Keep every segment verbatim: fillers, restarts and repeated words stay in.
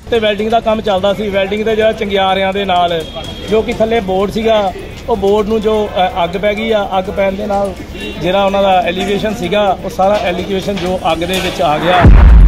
ਤੇ ਵੈਲਡਿੰਗ ਦਾ ਕੰਮ ਚੱਲਦਾ ਸੀ। ਵੈਲਡਿੰਗ ਦੇ ਜਿਹੜਾ ਚੰਗਿਆਰਿਆਂ ਦੇ ਨਾਲ ਜੋ ਕਿ ਥੱਲੇ ਬੋਰਡ ਸੀਗਾ, ਉਹ ਬੋਰਡ ਨੂੰ ਜੋ ਅੱਗ ਪੈ ਗਈ ਆ। ਅੱਗ ਪੈਣ ਦੇ ਨਾਲ ਜਿਹੜਾ ਉਹਨਾਂ ਦਾ ਐਲੀਵੇਸ਼ਨ ਸੀਗਾ, ਉਹ ਸਾਰਾ ਐਲੀਵੇਸ਼ਨ ਜੋ ਅੱਗ ਦੇ ਵਿੱਚ ਆ ਗਿਆ।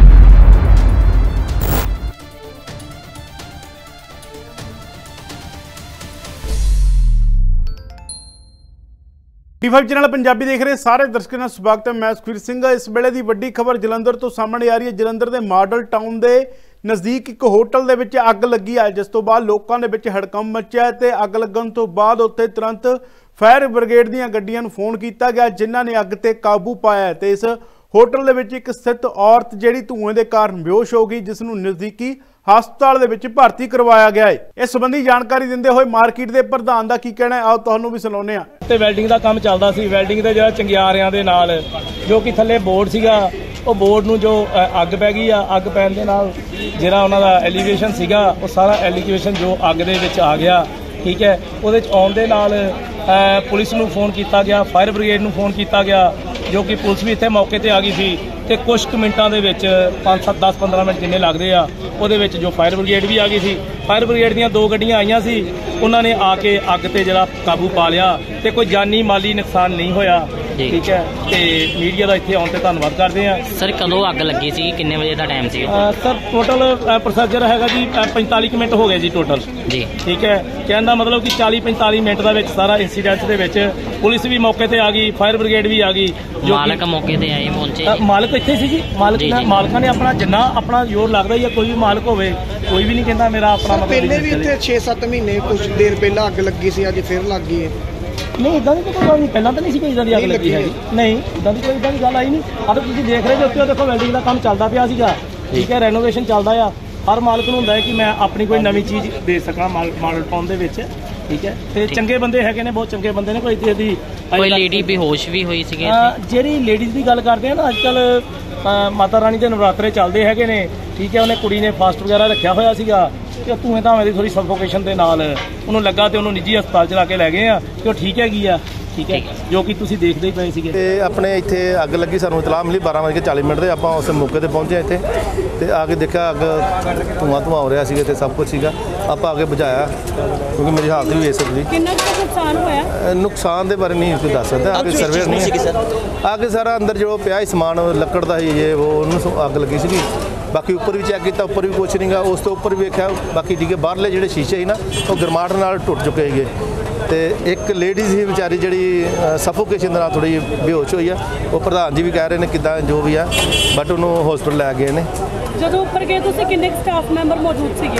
डी फाइव चैनल पंजाबी देख रहे सारे दर्शकों का स्वागत है। मैं सुखवीर सिंह। इस वेले की वड्डी खबर जलंधर तो सामने आ रही है। जलंधर के मॉडल टाउन के नज़दीक एक होटल के अग लगी है, जिस तो बाद लोगों के हड़कंप मचिया ते अग लगन तो बाद उत्थे तुरंत फायर ब्रिगेड दी गड्डियां नूं फोन किया गया, जिन्हां ने अग ते काबू पाया। ते इस होटल दे विच एक स्थित औरत जिहड़ी धुएं के कारण बेहोश हो गई, जिस नूं नज़दीकी हस्पताल दे विच भर्ती करवाया गया है। इस संबंधी जानकारी दिंदे होए मार्केट के प्रधान का की कहना है, आओ तुहानूं भी सुणाउने आ। ते वैल्डिंग का काम चलदा सी। वैल्डिंग दे जिहड़ा चंगियारियां दे नाल जो कि थल्ले बोर्ड सीगा, ਉਹ ਬੋਰਡ ਨੂੰ ਜੋ ਅੱਗ ਪੈ ਗਈ ਆ। ਅੱਗ ਪੈਣ ਦੇ ਨਾਲ ਜਿਹੜਾ ਉਹਨਾਂ ਦਾ ਐਲੀਵੇਸ਼ਨ ਸੀਗਾ, ਉਹ ਸਾਰਾ ਐਲੀਵੇਸ਼ਨ ਜੋ ਅੱਗ ਦੇ ਵਿੱਚ ਆ ਗਿਆ। ਠੀਕ ਹੈ, ਉਹਦੇ 'ਚ ਆਉਣ ਦੇ ਨਾਲ ਪੁਲਿਸ ਨੂੰ ਫੋਨ ਕੀਤਾ ਗਿਆ, ਫਾਇਰ ਬ੍ਰਿਗੇਡ ਨੂੰ ਫੋਨ ਕੀਤਾ ਗਿਆ, ਜੋ ਕਿ ਪੁਲਿਸ ਵੀ ਇੱਥੇ ਮੌਕੇ ਤੇ ਆ ਗਈ ਸੀ। ਤੇ ਕੁਝ ਕੁ ਮਿੰਟਾਂ ਦੇ ਵਿੱਚ ਪੰਜ ਸੱਤ ਦਸ ਪੰਦਰਾਂ ਮਿੰਟ ਜਿੰਨੇ ਲੱਗਦੇ ਆ, ਉਹਦੇ ਵਿੱਚ ਜੋ ਫਾਇਰ ਬ੍ਰਿਗੇਡ ਵੀ ਆ ਗਈ ਸੀ। ਫਾਇਰ ਬ੍ਰਿਗੇਡ ਦੀਆਂ ਦੋ ਗੱਡੀਆਂ ਆਈਆਂ ਸੀ, ਉਹਨਾਂ ਨੇ ਆ ਕੇ ਅੱਗ ਤੇ ਜਿਹੜਾ ਕਾਬੂ ਪਾ ਲਿਆ ਤੇ ਕੋਈ ਜਾਨੀ ਮਾਲੀ ਨੁਕਸਾਨ ਨਹੀਂ ਹੋਇਆ। ठीक है, तो मीडिया का इतने आने धन्यवाद करते हैं। सर कदों अग लगी सी, किन्ने बजे का टाइम सी? सर टोटल प्रोसीजर है जी पैंतालीस मिनट हो गए जी टोटल जी। ठीक है, कहने का मतलब कि चालीस पैंतालीस मिनट का सारा इंसीडेंट के पुलिस भी मौके पर आ गई, फायर ब्रिगेड भी आ गई। मालक मौके पर आए पहुंचे? मालक इतने सी जी। मालक मालका ने अपना जिन्ना अपना जोर लगता ही है, कोई भी मालक होवे, कोई भी नहीं कहता मेरा अपना। पहले भी इतने छे सत्त महीने कुछ देर पहले अग लगी सी, अज फिर लग गई है। नहीं इदा की तो नहीं, पहला तो नहीं सी कोई इदा की अग लगी है। नहीं इदा की कोई इदा की गल आई नहीं। अब तुम देख रहे हो, देखो वैल्डिंग का काम चलता पिया सीगा। ठीक है, रेनोवेशन चलता आ। हर मालक नूं हुंदा है कि मैं अपनी कोई नवी चीज़ दे सकां मॉडल टाउन दे विच। ठीक है, ते चंगे बंदे हैगे ने, बहुत चंगे बंदे ने। कोई इदी कोई लेडी बेहोश भी हुई सी? जिहड़ी लेडीज़ की गल करते हैं ना, अजकल माता रानी के नवरात्रे चलते हैगे ने। ठीक है, उन्हें कुड़ी ने फास्ट वगैरह रखा होया सीगा कि धुएं धावें की थोड़ी सफोकेशन के नाल उन्होंने लगा तो उन्होंने निजी हस्पताल चला के लै गए हैं कि ठीक हैगी आ। ठीक है, जो कि तुसीं देखते ही पे सीगे। ते अपने इत्थे अग लगी, सानूं इतलाह मिली बारह बज के चालीस मिनट से। आपां उस मौके पर पहुंचे इत्थे ते आके देखा अग धुआं धुआं हो रहा सीगा ते सब कुछ सीगा। आपां आके बुझाया क्योंकि मेरी हालत भी इस सकदी। कितना नुकसान होया? नुकसान के बारे नहीं कोई दस सकता। आगे सर्वेयर नहीं आगे सारा अंदर जो पिया समान लकड़ का ही ये वो उन्होंने अग लगी सी। बाकी उपर भी चैक किया, उपर भी कुछ नहीं गा। उस तो उपर भी वेख्या, बाकी ठीक है बाहरले जो शीशे ही ना वो गरमाहट नाल टुट चुके हैं। तो एक लेडीज़ ही बेचारी जी सफोकेशन के नाल थोड़ी बेहोश हुई है। वो प्रधान जी भी कह रहे हैं कि जो भी है, बट उन्होंने हॉस्पिटल लै गए हैं। जो उपर गए तो कितने स्टाफ मैंबर मौजूद थे?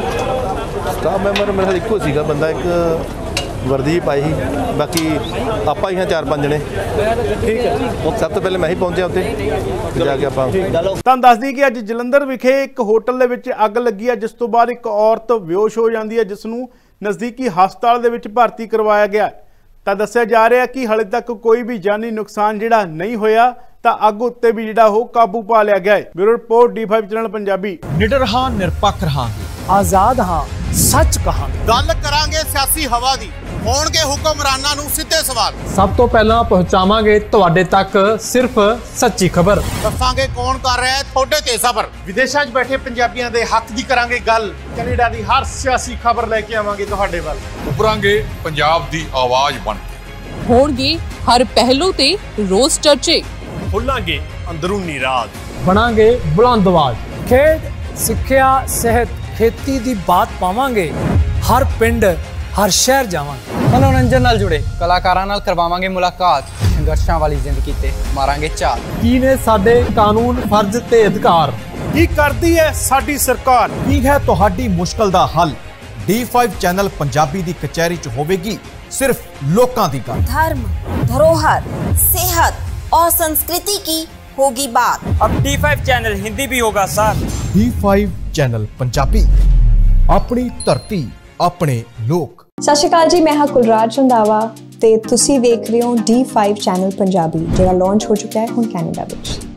स्टाफ मैंबर मेरे एको सीगा बंदा, एक वर्दी पाई ही, बाकी आप ही हाँ चार पाँच जने। ठीक है, सब तो पहले मैं ही पहुंचा उत्थे जाके आप तुहानूं दस दी कि अज जलंधर विखे एक होटल दे विच अग लगी है, जिस तो बाद एक औरत बेहोश हो जाती है, जिसनूं नज़दीकी हस्पताल दे विच भर्ती करवाया गया। तो दस्सिया जा रहा है कि हाले तक कोई भी जानी नुकसान जिहड़ा नहीं होया, तो अग उत्ते भी जिहड़ा हो काबू पा लिया गया है। Bureau report D five channel Punjabi. निडर हां, निरपक्ष रहांगे, आजाद हां, सच कहांगे, गल करांगे सियासी हवा दी, होणगे हुक्मरानां नूं सिद्धे सवाल। सब तो पहला पहुंचावांगे तुहाडे तक सिर्फ सच्ची खबर। दसांगे कौन कर रहा है थोड़े ते सबर। विदेशां 'च बैठे पंजाबियां दे हक दी करांगे गल। कनेडा दी हर सियासी खबर लेके आवांगे तुहाडे वल। उभरांगे पंजाब दी आवाज बन के। होणगे हर पहलू ते रोज चर्चे। खोलांगे अंदरूनी राज, बनांगे बुलंद आवाज। खेड, सिक्ख्या, सेहत, खेती दी बात पावांगे। हर पिंड हर शहर जावांगे। मनोरंजन नाल जुड़े कलाकारां नाल करवावांगे मुलाकात। संघर्षां वाली जिंदगी ते मारांगे चाल। की ने साडे कानून, फर्ज ते अधिकार, की करदी है साडी सरकार, की है तुहाडी मुश्किल दा हल। डी फाइव चैनल पंजाबी दी कचहरी च होवेगी सिर्फ लोकां दी गल। धर्म, धरोहर, सेहत और संस्कृति की होगी बात। अब डी फाइव चैनल हिंदी भी होगा sir. D five channel Punjabi, अपनी धरती अपने लोक। सत श्री अकाल जी, मैं हाँ कुलराज रंधावा ते तुसी देख रहे हो डी फाइव चैनल पंजाबी, जिहड़ा लॉन्च हो चुका है हुण कैनेडा विच।